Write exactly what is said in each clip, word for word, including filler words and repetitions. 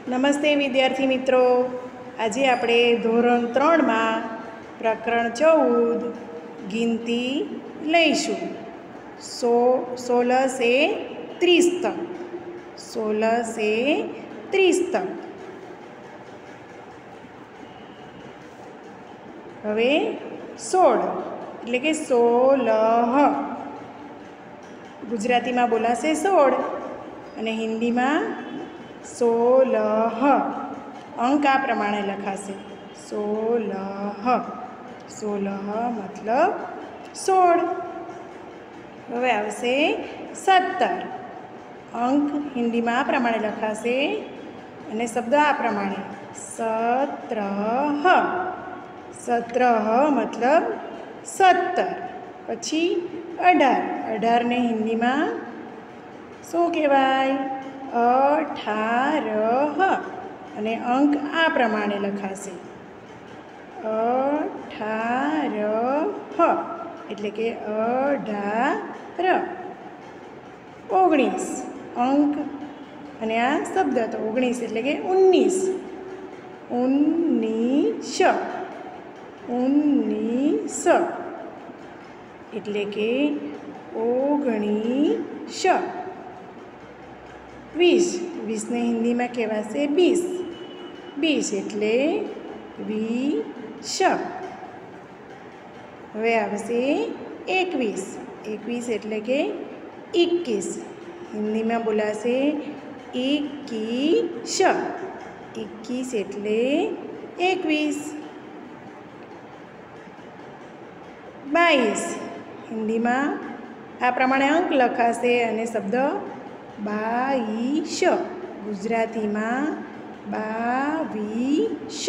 નમસ્તે વિદ્યાર્થી મિત્રો, આજે આપણે ધોરણ ત્રણમાં પ્રકરણ ચૌદ ગિનતી લઈશું. સો સોલસ એ ત્રીસ તક. સોલસ એ ત્રીસ તક. હવે સોળ એટલે કે સોલહ ગુજરાતીમાં બોલાશે સોળ અને હિન્દીમાં સોલહ. અંક આ પ્રમાણે લખાશે સોલહ. સોલહ મતલબ સોળ. હવે આવશે સત્તર. અંક હિન્દીમાં આ પ્રમાણે લખાશે અને શબ્દ આ પ્રમાણે સત્રહ. સત્રહ મતલબ સત્તર. પછી અઢાર. અઢારને હિન્દીમાં શું કહેવાય? અઠારહ. અને અંક આ પ્રમાણે લખાશે અઠારહ એટલે કે અઢાર. ઓગણીસ અંક અને આ શબ્દ તો ઓગણીસ એટલે કે ઉન્નીસ. ઉન્નીસ. ઉન્નીસ એટલે કે ઓગણીસ. વીસ. વીસને હિન્દીમાં કહેવાશે બીસ. બીસ એટલે વીસ. હવે આવશે એકવીસ. એકવીસ એટલે કે એકવીસ. હિન્દીમાં બોલાશે એકવીસ. એકવીસ એટલે એકવીસ. બાવીસ. હિન્દીમાં આ પ્રમાણે અંક લખાશે અને શબ્દ બાવીસ. ગુજરાતીમાં બાવીસ.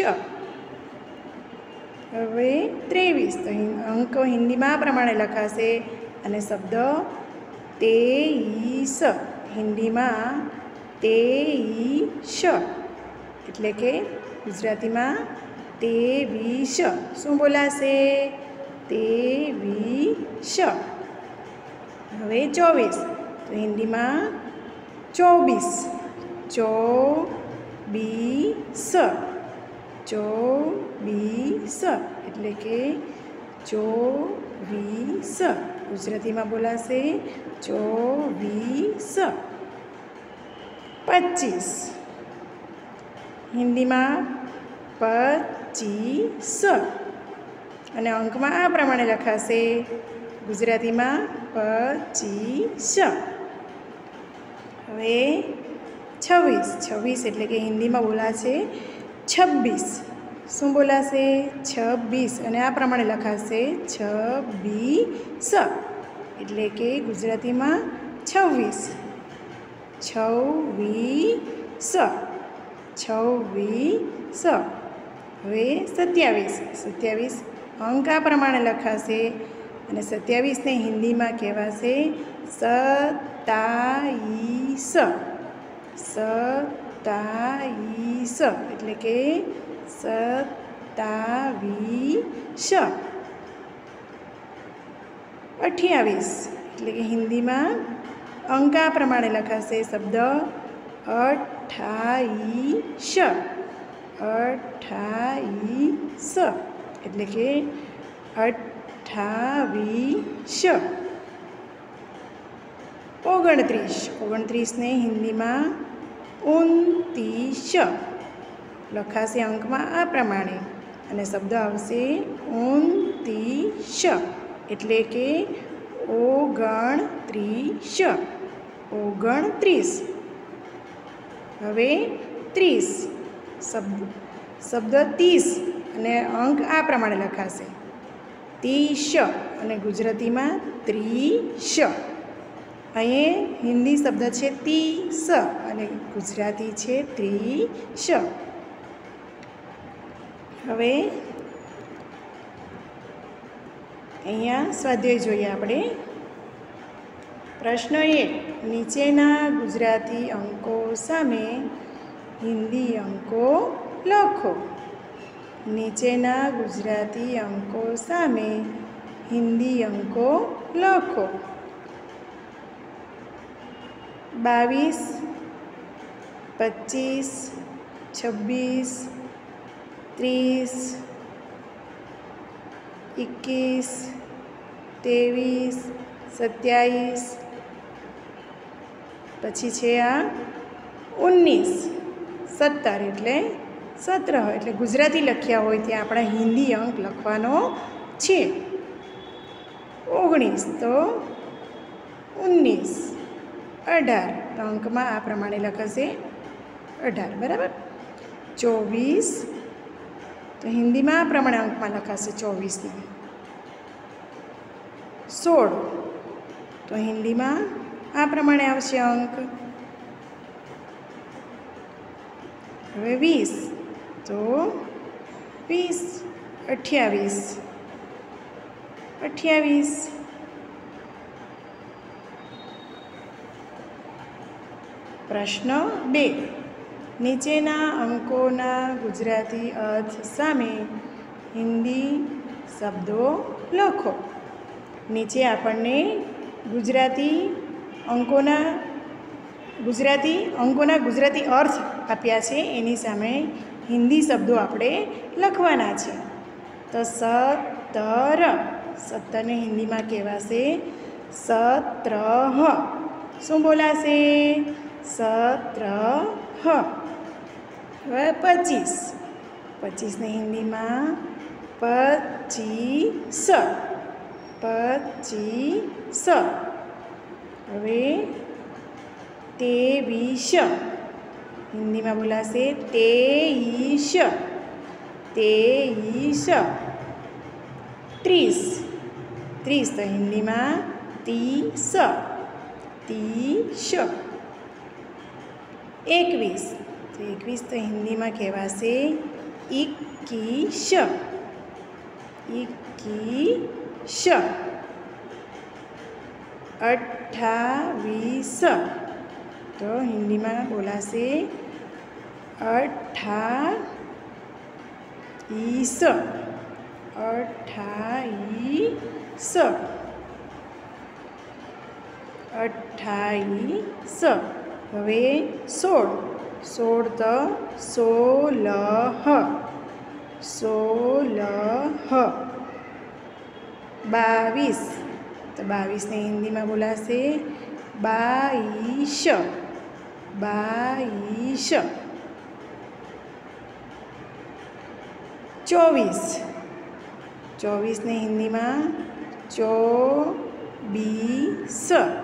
હવે ત્રેવીસ. તો અંક હિન્દીમાં આ પ્રમાણે લખાશે અને શબ્દ તેવીસ. હિન્દીમાં તેવીસ એટલે કે ગુજરાતીમાં તેવીસ. શું બોલાશે? તેવીસ. હવે ચોવીસ. તો હિન્દીમાં ચોવીસ. ચોવીસ. ચોવીસ એટલે કે ચોવીસ. ગુજરાતીમાં બોલાશે ચોવીસ. પચીસ. હિન્દીમાં પચીસ અને અંકમાં આ પ્રમાણે લખાશે ગુજરાતીમાં પચીસ. હવે છવ્વીસ. છવ્વીસ એટલે કે હિન્દીમાં બોલાશે છવ્વીસ. શું બોલાશે? છવ્વીસ અને આ પ્રમાણે લખાશે છવ્વીસ એટલે કે ગુજરાતીમાં છવ્વીસ. છવ્વીસ. છવ્વીસ. હવે સત્યાવીસ. સત્યાવીસ અંક આ પ્રમાણે લખાશે અને સત્યાવીસને હિન્દીમાં કહેવાશે સત્તાવીસ. સત્તાવીસ એટલે કે સત્તાવીસ. અઠ્યાવીસ એટલે કે હિન્દીમાં અંક આ પ્રમાણે લખાશે શબ્દ અઠ્ઠાવીસ. અઠ્ઠાવીસ એટલે કે અઠ્ઠાવીસ. ઓગણત્રીસ. ઓગણત્રીસને હિન્દીમાં ઉનતીસ લખાશે અંકમાં આ પ્રમાણે અને શબ્દ આવશે ઉનતીસ એટલે કે ઓગણત્રીસ. ઓગણત્રીસ. હવે ત્રીસ. શબ્દ શબ્દ ત્રીસ અને અંક આ પ્રમાણે લખાશે ત્રીસ અને ગુજરાતીમાં ત્રીસ. અહીં હિન્દી શબ્દ છે ત્રીસ અને ગુજરાતી છે ત્રીસ. હવે અહીંયા સ્વાધ્યાય જોઈએ આપણે. પ્રશ્ન એક. નીચેના ગુજરાતી અંકો સામે હિન્દી અંકો લખો. નીચેના ગુજરાતી અંકો સામે હિન્દી અંકો લખો. બાવીસ, પચીસ, छब्बीस, तीस, इक्कीस, तेवीस, सत्यावीस, पछी छे आ उन्नीस, सत्तर एटले सत्रह एटले गुजराती लख्या होय त्यां आपणे हिंदी अंक लखवानो छे। ओगणीस तो उन्नीस, अठार तो अंकमां आ प्रमाणे लखाशे अठार, बराबर। चौवीस तो हिंदीमां आ प्रमाणे अंकमां लखाशे चौवीस ने। सोळ तो हिंदीमां आ प्रमाणे आवशे अंक। हवे वीस तो वीस, अठ्यावीस, अठ्यावीस, प्रश्न बे नीचेना अंकोना गुजराती अर्थ सामे हिंदी शब्दों लखो। नीचे आपणे गुजराती अंकोना गुजराती अंकोना गुजराती अर्थ आप्या छे, एनी सामे हिंदी शब्दों आपणे लखवाना छे। तो सत्तर, सत्तर ने हिंदी में कहेवाशे सत्रह। शुं बोलाशे? सत्रह। हवे पच्चीस, पच्चीस ने हिंदी में पच्चीस, पच्चीस। हवे तेवीस, हिंदी में बोलाशे तेईस, तेईस। त्रीस, त्रीस तो हिंदी में तीस, तीस। एकवीस, तो एकवीस तो हिंदी में कहेवाशे इक्कीस, इक्कीस। अठावीस तो हिंदी में बोलाशे अठाईस, अठाईस, अठाईस। हवे सोळ, सोळ तो सोलह, सोलह। बावीस, तो बावीस ने हिंदी में बोलाशे बाईस, बाईस। चौवीस, चौवीस ने हिंदी में चौबीस,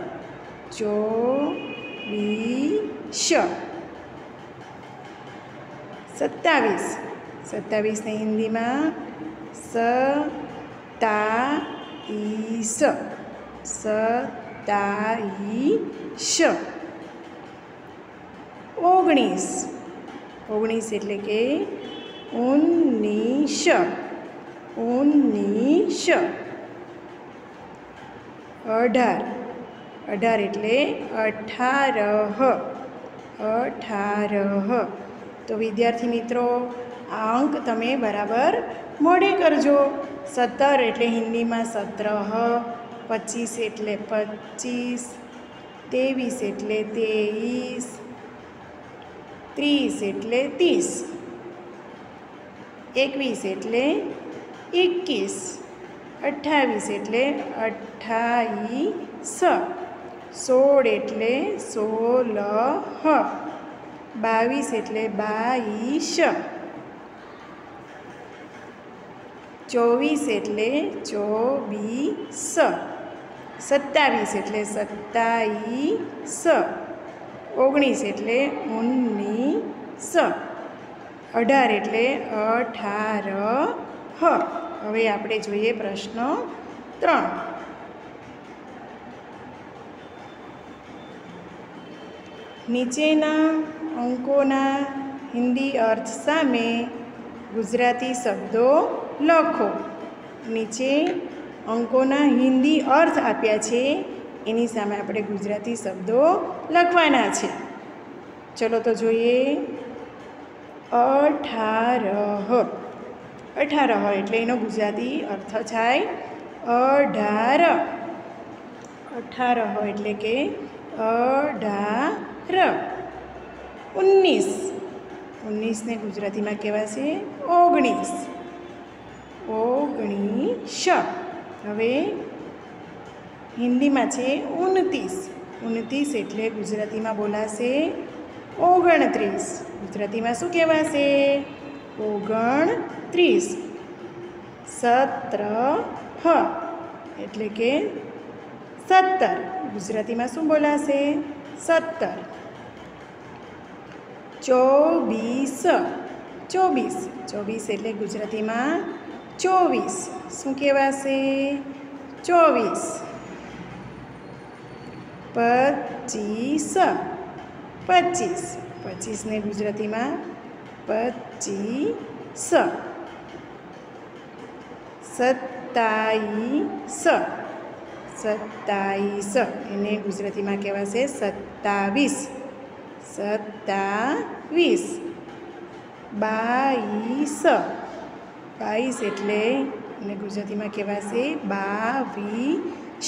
चौबीस। सत्तावीस, सत्तावीस ने हिंदी में सत्ताईस, सत्ताईस। ओगणीस, ओगणीस एटले के उन्नीस, उन्नीस। अठार, अठार एटले अठारह, अठारह। तो विद्यार्थी मित्रों आ अंक तमे बराबर मोढे करजो। सत्तर एटले हिंदी में सत्रह, पच्चीस एटले पच्चीस, तेवीस एटले तेईस, तीस एटले तीस, एकवीस एटले इक्कीस, अठावीस एटले अठाईस, सोळ एटले सोलह, बावीस एटले बाईस, चौवीस एटले चौबीस, सत्तावीस एटले सत्ताईस, ओगणीस एटले उन्नीस, अठार एटले अठारह। हवे आपणे जोईए प्रश्न त्रण। नीचेना अंकोना हिंदी अर्थ सामे गुजराती शब्दों लखो। नीचे अंकोना हिंदी अर्थ आप्या छे, एनी सामे आपणे गुजराती शब्दों लखवाना छे। चलो तो जोईए। अठारह, अठारह एटले एनो गुजराती अर्थ थाय अठार, अठारह एटले के अठार। उन्नीस, उन्नीस उन्नीस ने गुजराती में कहेवाशे ओगणीस। ओगणीस। हवे हिंदी में छे उनतीस। उनतीस एटले गुजराती में बोलाशे ओगणत्रीस। गुजराती में शुं कहेवाशे? ओगणत्रीस। सत्रह एटले के सत्तर। गुजराती में शुं बोलाशे? सत्तर। चौबीस। चौबीस। चौबीस एटले गुजराती में चौबीस। शुं कहेवाशे? चौबीस। पच्चीस। पच्चीस। पच्चीस ने गुजराती में पच्चीस। सत्ताईस। सत्ताईस एने गुजराती में कहेवाशे सत्तावीस। सत्तावीस। बाईस। बाईस एटले एने गुजराती में कहेवाशे बावीस।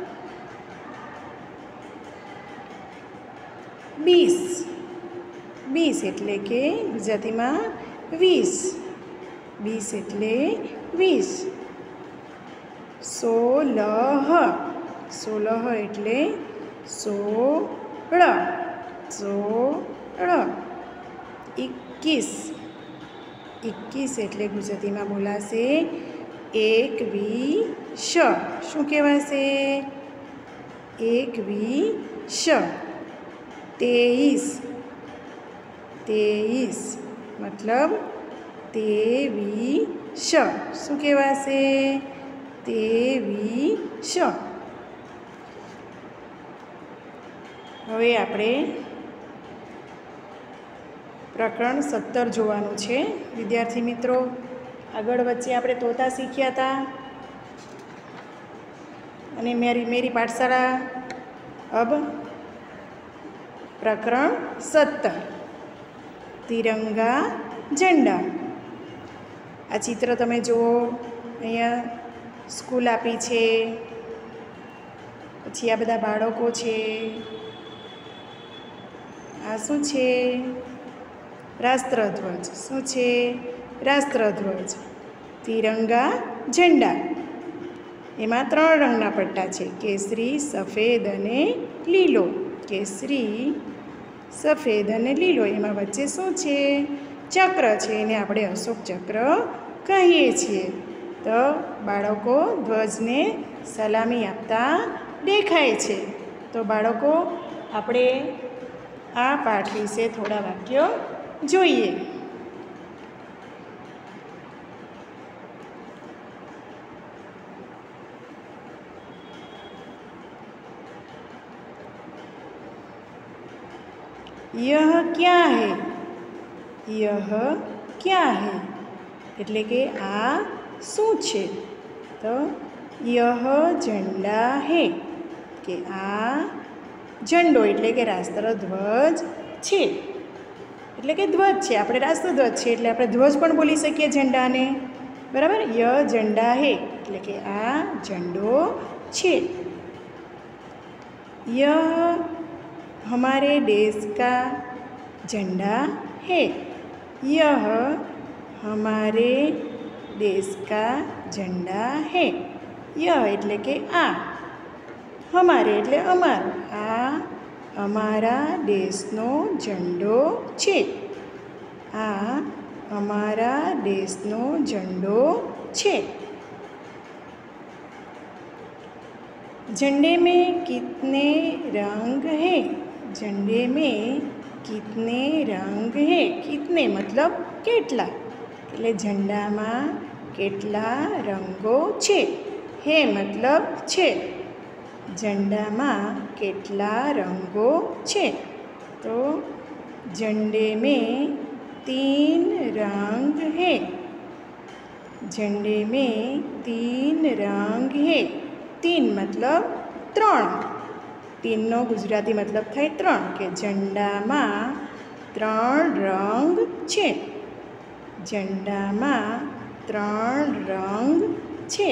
बीस। बीस एटले के गुजराती में वीस। बीस एटले वीस। सोलह। सोलह एटले सोळ। सोळ। इक्कीस। इक्कीस एटले गुजराती में बोलाशे एकवीस। शुं कहेवाशे? एकवीस। तेईस। तेईस मतलब तेवीस। शुं कहेवाशे? तेवीस। हवे आपणे प्रकरण सत्तर जोवानुं छे। विद्यार्थी मित्रों, आगळ वच्चे आपणे तोता शीख्या हता अने मेरी मेरी पाठशाला अब प्रकरण सत्तर तिरंगा झंडा। आ चित्र तमे जुओ, अहींया स्कूल आपी छे, पछी आ बधा बाळको छे। आ शुं छे? राष्ट्रध्वज। शुं छे? राष्ट्रध्वज। तिरंगा झंडा एमां त्रण रंगना पट्टा छे, केसरी, सफेद अने लीलो। केसरी, सफेद अने लीलो। एमां वच्चे शुं छे? चक्र छे, एने आपणे अशोक चक्र कहीए छीए। तो बाळको ध्वजने सलामी आपता देखाय छे। तो बाळको, आपणे आ पाठ विશે थोड़ा वाक्यो जोईए। यह क्या है? यह क्या है एटले के आ शुं छे? तो यह झंडा है के आ झंडो एटले के राष्ट्रध्वज छे। एटले के ध्वज छे, आपणे राष्ट्रध्वज छे एटले आपणे ध्वज पण बोली सकीए झंडाने, बराबर। यह झंडा है एटले के आ झंडो छे। यह हमारे देश का झंडा है। यह हमारे देश का झंडा है। यह एटले के आ, हमारे एटले अमारो। आ अमारा देशनो झंडो छे। आ अमारा देशनो झंडो छे। झंडे में कितने रंग हैं? झंडे में कितने रंग हैं? कितने मतलब केटला, એટલે ઝંડામાં કેટલા રંગો છે? હે मतलब છે। झंडाમાં કેટલા રંગો છે? तो झंडे में तीन रंग हैं। झंडे में तीन रंग हैं। तीन मतलब त्रण। तीन नो गुजराती मतलब थाय त्रण, के झंडामां त्रण रंग छे। झंडामां त्रण रंग छे।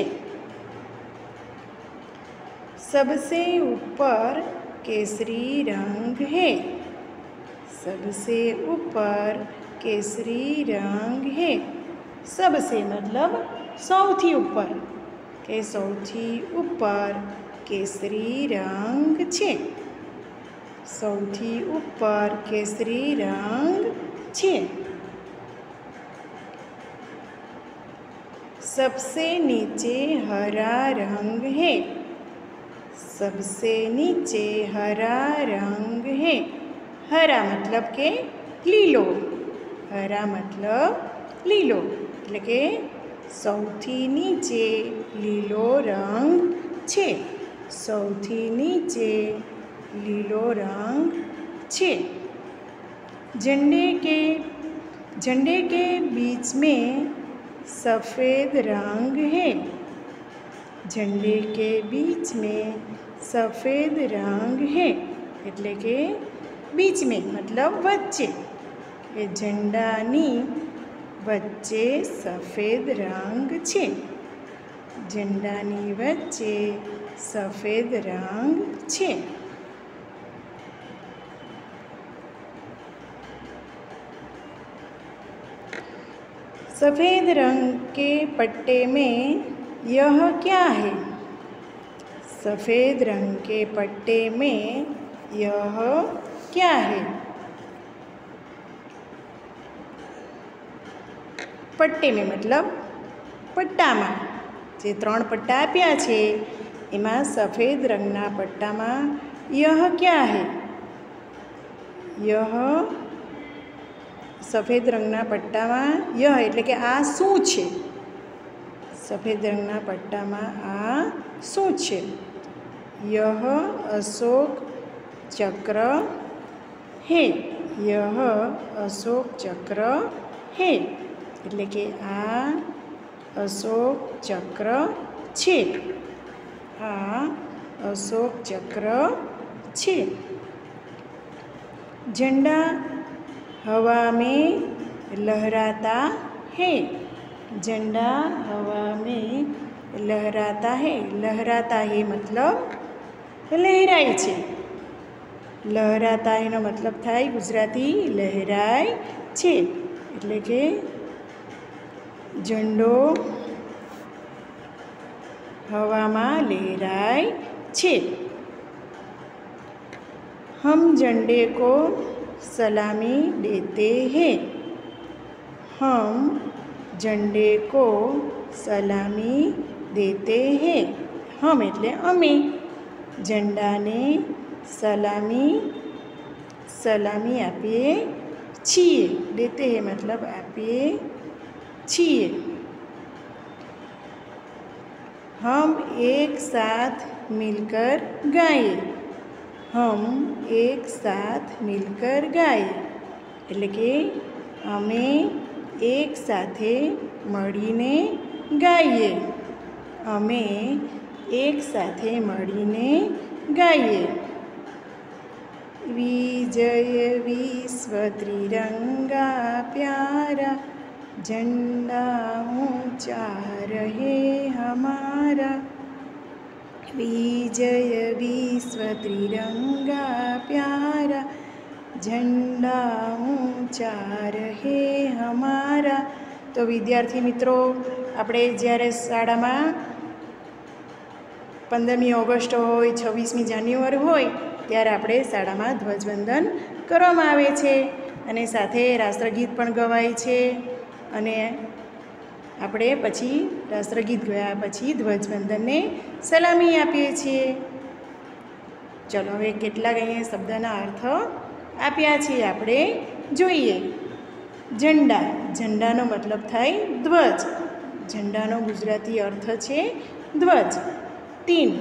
सबसे ऊपर केसरी रंग है। सबसे ऊपर केसरी रंग है। सबसे मतलब सौथी ऊपर के सौथी ऊपर केसरी रंग छे। सौथी ऊपर केसरी रंग छे। सबसे नीचे हरा रंग है। सबसे नीचे हरा रंग है। हरा मतलब के लीलो। हरा मतलब लीलो એટલે કે સૌથી નીચે લીલો રંગ છે। સૌથી નીચે લીલો रंग छे। झंडे के झंडे के बीच में सफ़ेद रंग है। झंडे के बीच में सफ़ेद रंग है એટલે કે बीच में मतलब वच्चे ए झंडानी वच्चे सफ़ेद रंग छे। झंडानी वच्चे सफ़ेद रंग छे। सफ़ेद रंग के पट्टे में यह क्या है? सफ़ेद रंग के पट्टे में यह क्या है? पट्टे में मतलब पट्टा में जे त्रण पट्टा आप्या छे एमां सफ़ेद रंगना पट्टा में यह क्या है? यह सफ़ेद रंगना पट्टा में यह एटले के आ शुं छे? सफ़ेद रंगना पट्टा में आ शुं छे? यह अशोक चक्र है। यह अशोक चक्र है એટલે કે આ અશોક ચક્ર છે। આ અશોક ચક્ર છે। झंडा हवा में लहराता है। झंडा हवा में लहराता है। लहराता है मतलब लहराय छे। लहराता एनो मतलब थाय गुजराती लहराय छे એટલે કે झंडो हवा में लहराय छे। हम झंडे को सलामी देते हैं। हम झंडे को सलामी देते हैं। हम એટલે અમે झंडा ने सलामी सलामी आपीए छीए। देते हैं मतलब आपीए छीए। हम एक साथ मिलकर गाए। हम एक साथ मिलकर गाए એટલે કે અમે એક સાથે મળીને ગાઈએ। અમે એક સાથે મળીને ગાઈએ। विजय विश्व त्रिरंगा प्यारा झंडा ऊंचा रहे हमारा। विजय विश्व त्रिरंगा प्यारा झंडा ऊंचा रहे हमारा। तो विद्यार्थी मित्रों આપણે જ્યારે શાળામાં पंदरमी ऑगस्ट होय छवीसमी जान्युआरी होय त्यारे આપણે શાળામાં ધ્વજવંદન કરવામાં આવે છે અને સાથે રાષ્ટ્રગીત પણ ગવાય છે અને આપણે પછી રાષ્ટ્રગીત ગયા પછી ધ્વજવંદનને સલામી આપીએ છીએ। ચલો હવે કેટલાક અહીંયા શબ્દના અર્થ આપ્યા છે આપણે જોઈએ। ઝંડા ઝંડાનો મતલબ થાય ધ્વજ। ઝંડાનો ગુજરાતી અર્થ છે ધ્વજ। तीन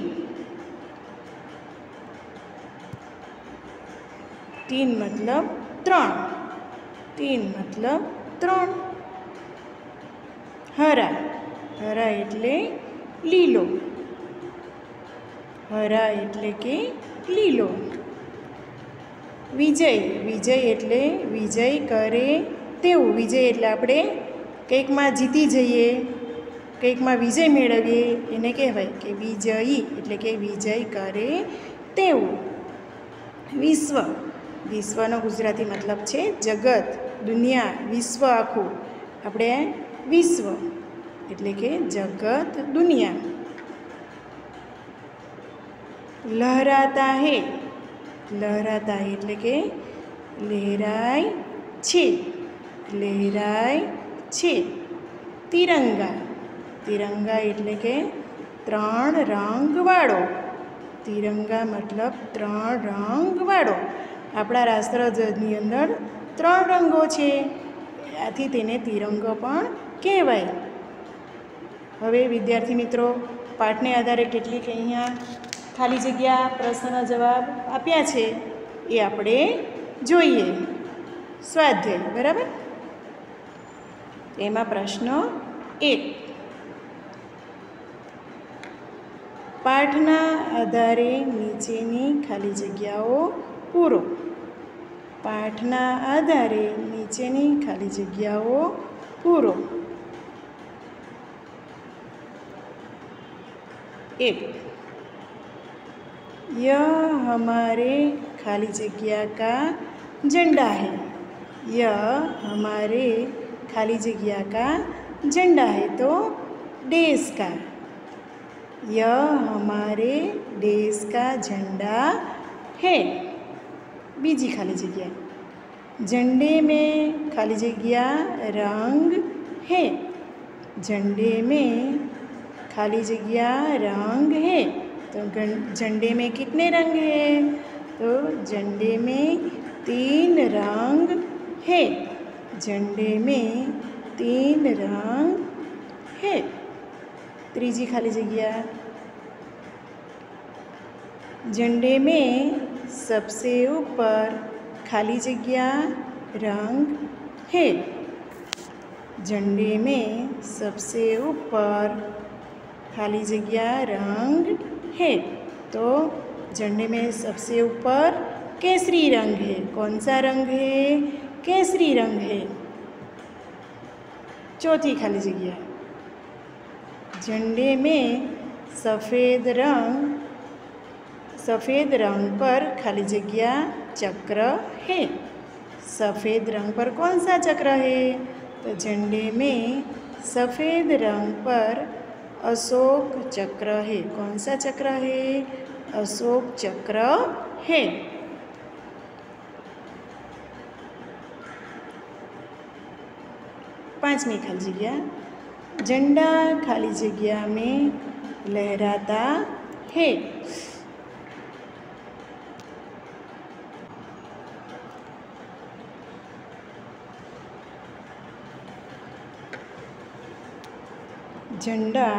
तीन मतलब त्रण। तीन मतलब त्रण। हरा हरा एटले लीलो। हरा एटले के लीलो। विजय विजय एटले विजय करे तेवुं। विजय एटले आपणे कंईकमां जीती जईए કંઈકમાં વિજય મેળવીએ એને કહેવાય કે વિજયી એટલે કે વિજય કરે તેવું। વિશ્વ વિશ્વનો ગુજરાતી મતલબ છે જગત, દુનિયા, વિશ્વ આખું. આપણે વિશ્વ એટલે કે જગત, દુનિયા. લહેરાતા હે, લહેરાતા હે એટલે કે લહેરાય છે, લહેરાય છે. તિરંગા, તિરંગા એટલે કે ત્રણ રંગવાળો, તિરંગા મતલબ ત્રણ રંગવાળો. આપણા રાષ્ટ્રધ્વજની અંદર ત્રણ રંગો છે, આથી તેને તિરંગો પણ કહેવાય. હવે વિદ્યાર્થી મિત્રો, પાઠને આધારે કેટલીક અહીંયા ખાલી જગ્યા પ્રશ્નના જવાબ આપ્યા છે એ આપણે જોઈએ. સ્વાધ્યાય, બરાબર. એમાં પ્રશ્ન એક, પાઠના આધારે નીચેની ખાલી જગ્યાઓ પૂરો. પાઠના આધારે નીચેની ખાલી જગ્યાઓ પૂરો. एक, यह हमारे खाली जगह का झंडा है. यह हमारे खाली जगह का झंडा है तो देश का. यह हमारे देश का झंडा है. बीजी खाली जगह, झंडे में खाली जगह रंग है. झंडे में खाली जगह रंग है तो झंडे में कितने रंग हैं? तो झंडे में तीन रंग है. झंडे में तीन रंग है. तीसरी खाली जगह, झंडे में सबसे ऊपर खाली जगह रंग है. झंडे में सबसे ऊपर खाली जगह रंग है तो झंडे में सबसे ऊपर केसरी रंग है. कौन सा रंग है? केसरी रंग है. चौथी खाली जगह, झंडे में सफ़ेद रंग, सफ़ेद रंग पर खाली जगह चक्र है. सफ़ेद रंग पर कौन सा चक्र है? तो झंडे में सफ़ेद रंग पर अशोक चक्र है. कौन सा चक्र है? अशोक चक्र है. पांचवी खाली जगह, झंडा खाली जगह में लहराता है. झंडा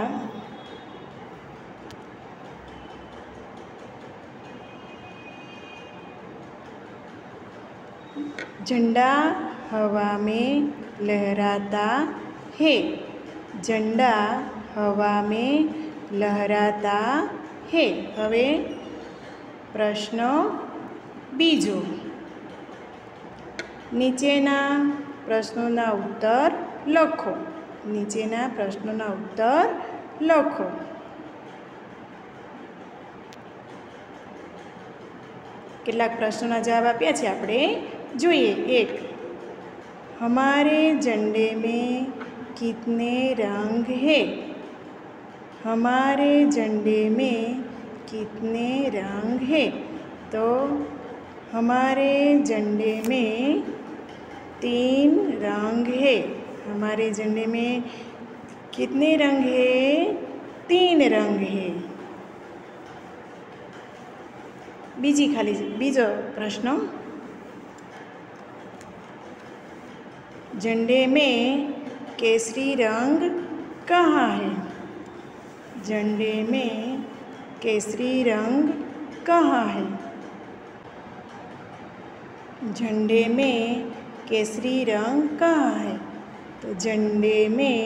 झंडा हवा में लहराता है. झंडा हवा में लहराता है. हवे प्रश्न बीजो, नीचेना प्रश्नोना उत्तर लखो. नीचेना प्रश्नोना उत्तर लखो. કેટલાક પ્રશ્નોના જવાબ આપ્યા છે આપણે જોઈએ. એક, हमारे झंडे में कितने रंग हैं? हमारे झंडे में कितने रंग हैं? तो हमारे झंडे में तीन रंग है. हमारे झंडे में कितने रंग है? तीन रंग है. बीजी खाली बीजो प्रश्न, झंडे में केसरी रंग कहाँ है? झंडे में केसरी रंग कहाँ है? झंडे में केसरी रंग कहाँ है? तो झंडे में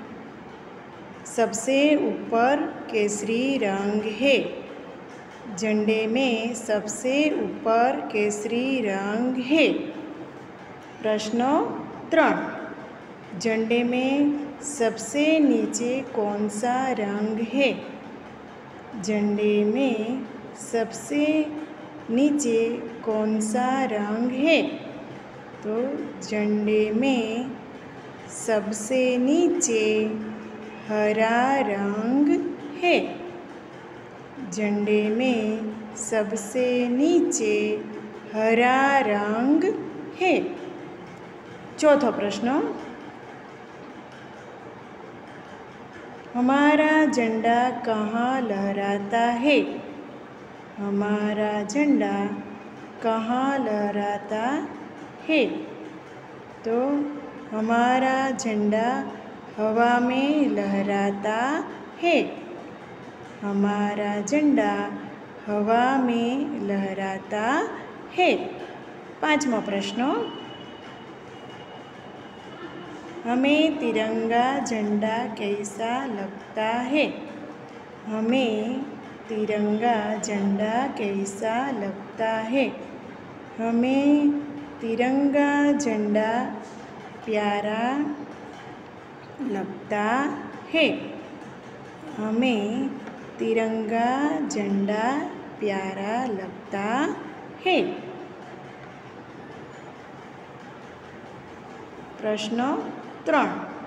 सबसे ऊपर केसरी रंग है. झंडे में सबसे ऊपर केसरी रंग है. प्रश्न त्रण, झंडे में सबसे नीचे कौन सा रंग है? झंडे में सबसे नीचे कौन सा रंग है? तो झंडे में सबसे नीचे हरा रंग है। झंडे में सबसे नीचे हरा रंग है। चौथा प्रश्न, हमारा झंडा कहाँ लहराता है? हमारा झंडा कहाँ लहराता है? तो हमारा झंडा हवा में लहराता है। हमारा झंडा हवा में लहराता है। पांचवा प्रश्न, हमें तिरंगा झंडा कैसा लगता है? हमें तिरंगा झंडा कैसा लगता है? हमें तिरंगा झंडा प्यारा लगता है। हमें तिरंगा झंडा प्यारा लगता है। प्रश्न त्रण,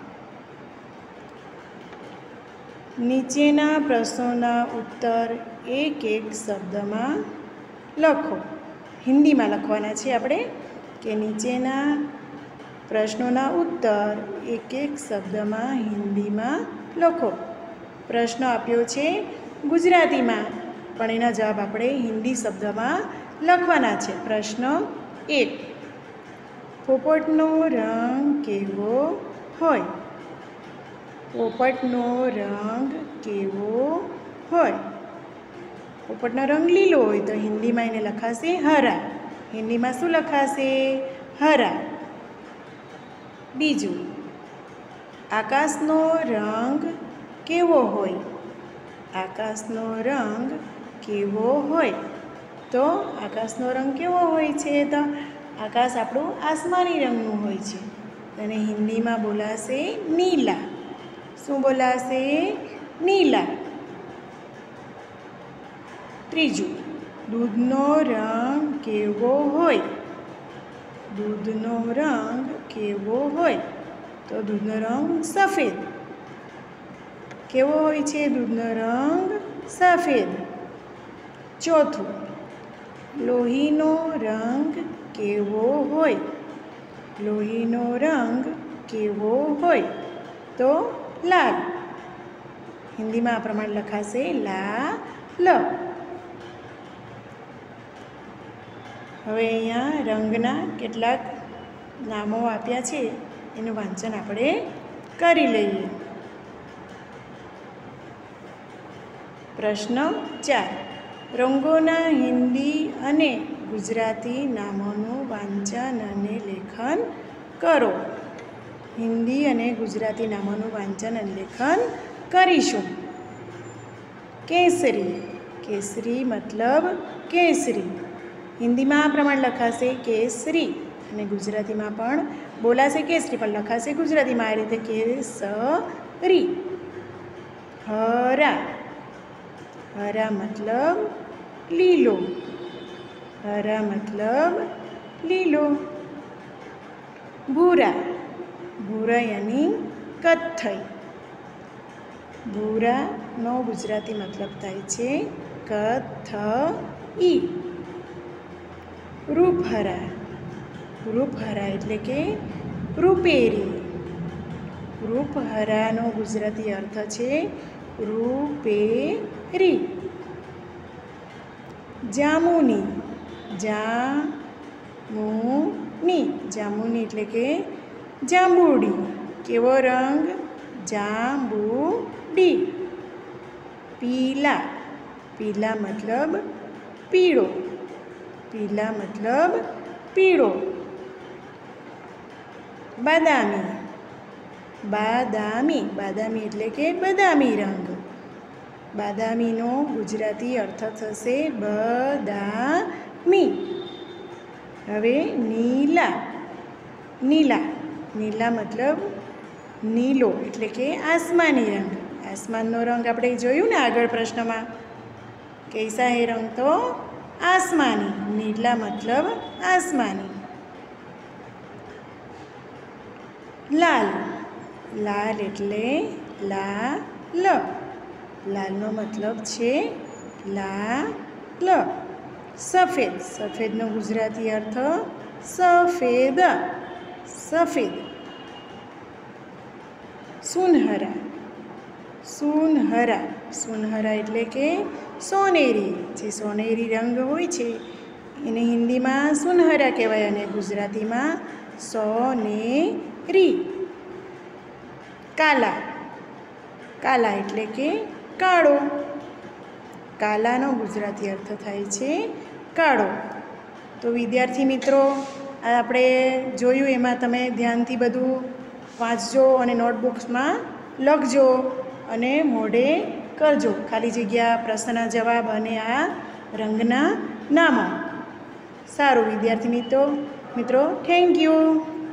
નીચેના પ્રશ્નોના ઉત્તર એક એક શબ્દમાં લખો. હિન્દીમાં લખવાના છે આપણે કે નીચેના પ્રશ્નોના ઉત્તર એક એક શબ્દમાં હિન્દીમાં લખો. પ્રશ્ન આપ્યો છે ગુજરાતીમાં, પણ એના જવાબ આપણે હિન્દી શબ્દમાં લખવાના છે. પ્રશ્ન એક, પોપટનો રંગ કેવો હોય? પોપટનો રંગ કેવો હોય? પોપટનો રંગ લીલો હોય તો હિન્દીમાં એને લખાશે હરા. હિન્દીમાં શું લખાશે? હરા. બીજું, આકાશનો રંગ કેવો હોય? આકાશનો રંગ કેવો હોય? તો આકાશનો રંગ કેવો હોય છે? તો આકાશ આપણું આસમાની રંગનું હોય છે. અને હિન્દીમાં બોલાશે નીલા. શું બોલાશે? નીલા. ત્રીજું, દૂધનો રંગ કેવો હોય? દૂધનો રંગ કેવો હોય? તો દૂધનો રંગ સફેદ. કેવો હોય છે દૂધનો રંગ? સફેદ. ચોથું, લોહીનો રંગ કેવો હોય? લોહીનો રંગ કેવો હોય? તો લાલ. હિન્દીમાં આ પ્રમાણે લખાશે લાલ. હવે અહીંયા રંગના કેટલાક નામો આપ્યા છે, એનું વાંચન આપણે કરી લઈએ. પ્રશ્ન ચાર, રંગોના હિન્દી અને ગુજરાતી નામોનું વાંચન અને લેખન કરો. હિન્દી અને ગુજરાતી નામોનું વાંચન અને લેખન કરીશું. કેસરી. કેસરી મતલબ કેસરી. હિન્દીમાં આ પ્રમાણે લખાશે કેસરી, અને ગુજરાતીમાં પણ બોલાશે કેસરી, પણ લખાશે ગુજરાતીમાં આ રીતે કેસરી. હરા. હરા મતલબ લીલો. હરા મતલબ લીલો. ભૂરા. ભૂરા યાની કથ્થઈ. ભૂરાનો ગુજરાતી મતલબ થાય છે કથ્થઈ. રૂપહરા. રૂપહરા એટલે કે રૂપેરી. રૂપહરાનો ગુજરાતી અર્થ છે રૂપેરી. જામુની. જામુની. જામુની એટલે કે જાંબુડી. કેવો રંગ? જાંબુડી. પીલા. પીલા મતલબ પીળો. પીલા મતલબ પીળો. બાદામી. બાદામી. બાદામી એટલે કે બદામી રંગ. બાદામીનો ગુજરાતી અર્થ થશે બદામી. હવે નીલા. નીલા. નીલા મતલબ નીલો એટલે કે આસમાની રંગ. આસમાનનો રંગ આપણે જોયું ને આગળ પ્રશ્નમાં. कैसा है रंग? तो આસમાની, નીલા મતલબ આસમાની. લાલ, લાલ એટલે લાલ, લાલનો મતલબ છે લાલ. સફેદ, સફેદનો ગુજરાતી અર્થ સફેદ, સફેદ. સુનહરા, સુનહરા, સુનહરા એટલે કે સોનેરી, જે સોનેરી રંગ હોય છે એને હિન્દીમાં સુનહરા કહેવાય અને ગુજરાતીમાં સોનેરી. કાલા, કાલા એટલે કે કાળો, કાલાનો ગુજરાતી અર્થ થાય છે કાળો. તો વિદ્યાર્થી મિત્રો, આપણે જોયું એમાં તમે ધ્યાનથી બધું વાંચજો અને નોટબુક્સમાં લખજો અને મોઢે કરજો. ખાલી જગ્યા, પ્રશ્નના જવાબ અને આ રંગના નામો. સારું વિદ્યાર્થી મિત્રો મિત્રો થેન્ક યુ.